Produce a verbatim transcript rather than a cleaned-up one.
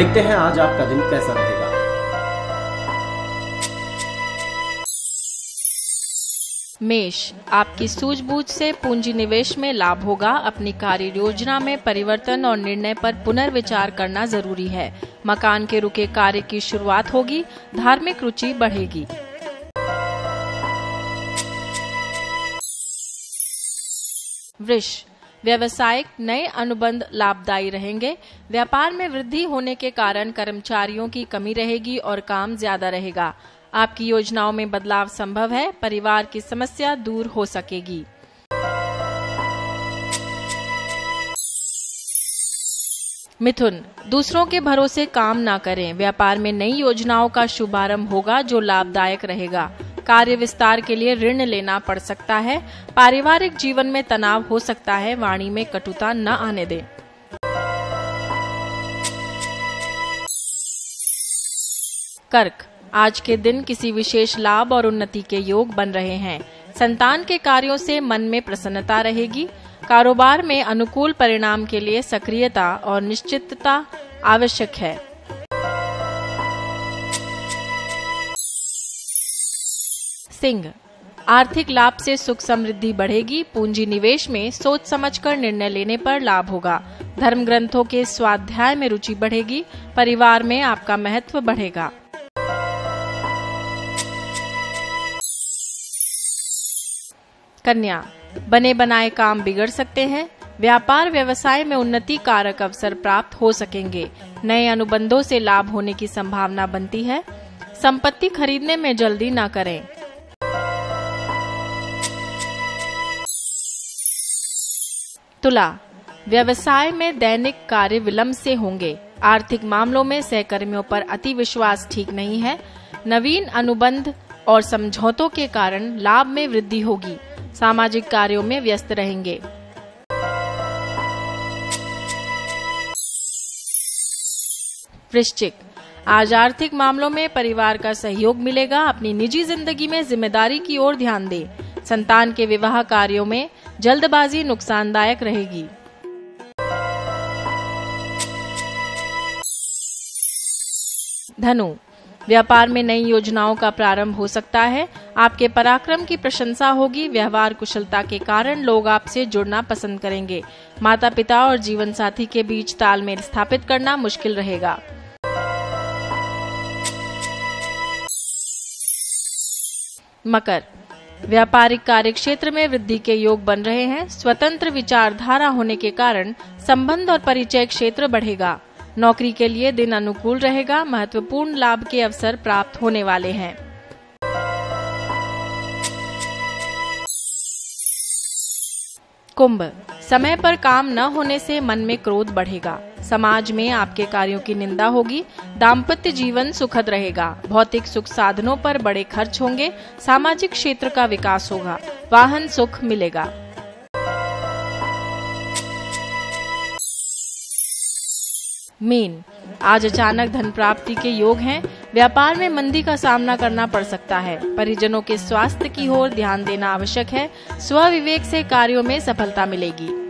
देखते हैं आज आपका दिन कैसा रहेगा। मेष, आपकी सूझबूझ से पूंजी निवेश में लाभ होगा। अपनी कार्य योजना में परिवर्तन और निर्णय पर पुनर्विचार करना जरूरी है। मकान के रुके कार्य की शुरुआत होगी। धार्मिक रुचि बढ़ेगी। वृष, व्यवसायिक नए अनुबंध लाभदायी रहेंगे। व्यापार में वृद्धि होने के कारण कर्मचारियों की कमी रहेगी और काम ज्यादा रहेगा। आपकी योजनाओं में बदलाव संभव है। परिवार की समस्या दूर हो सकेगी। मिथुन, दूसरों के भरोसे काम ना करें। व्यापार में नई योजनाओं का शुभारंभ होगा जो लाभदायक रहेगा। कार्य विस्तार के लिए ऋण लेना पड़ सकता है। पारिवारिक जीवन में तनाव हो सकता है। वाणी में कटुता न आने दें। कर्क, आज के दिन किसी विशेष लाभ और उन्नति के योग बन रहे हैं। संतान के कार्यों से मन में प्रसन्नता रहेगी। कारोबार में अनुकूल परिणाम के लिए सक्रियता और निश्चितता आवश्यक है। सिंह, आर्थिक लाभ से सुख समृद्धि बढ़ेगी। पूंजी निवेश में सोच समझकर निर्णय लेने पर लाभ होगा। धर्म ग्रंथों के स्वाध्याय में रुचि बढ़ेगी। परिवार में आपका महत्व बढ़ेगा। कन्या, बने बनाए काम बिगड़ सकते हैं। व्यापार व्यवसाय में उन्नति कारक अवसर प्राप्त हो सकेंगे। नए अनुबंधों से लाभ होने की संभावना बनती है। संपत्ति खरीदने में जल्दी ना करें। तुला, व्यवसाय में दैनिक कार्य विलंब से होंगे। आर्थिक मामलों में सहकर्मियों पर अति विश्वास ठीक नहीं है। नवीन अनुबंध और समझौतों के कारण लाभ में वृद्धि होगी। सामाजिक कार्यों में व्यस्त रहेंगे। वृश्चिक, आज आर्थिक मामलों में परिवार का सहयोग मिलेगा। अपनी निजी जिंदगी में जिम्मेदारी की ओर ध्यान दें। संतान के विवाह कार्यों में जल्दबाजी नुकसानदायक रहेगी। धनु, व्यापार में नई योजनाओं का प्रारंभ हो सकता है। आपके पराक्रम की प्रशंसा होगी। व्यवहार कुशलता के कारण लोग आपसे जुड़ना पसंद करेंगे। माता पिता और जीवन साथी के बीच तालमेल स्थापित करना मुश्किल रहेगा। मकर, व्यापारिक कार्य क्षेत्र में वृद्धि के योग बन रहे हैं। स्वतंत्र विचारधारा होने के कारण संबंध और परिचय क्षेत्र बढ़ेगा। नौकरी के लिए दिन अनुकूल रहेगा। महत्वपूर्ण लाभ के अवसर प्राप्त होने वाले हैं। कुंभ, समय पर काम न होने से मन में क्रोध बढ़ेगा। समाज में आपके कार्यों की निंदा होगी। दाम्पत्य जीवन सुखद रहेगा। भौतिक सुख साधनों पर बड़े खर्च होंगे। सामाजिक क्षेत्र का विकास होगा। वाहन सुख मिलेगा। मीन, आज अचानक धन प्राप्ति के योग हैं। व्यापार में मंदी का सामना करना पड़ सकता है। परिजनों के स्वास्थ्य की ओर ध्यान देना आवश्यक है। स्व विवेक से कार्यों में सफलता मिलेगी।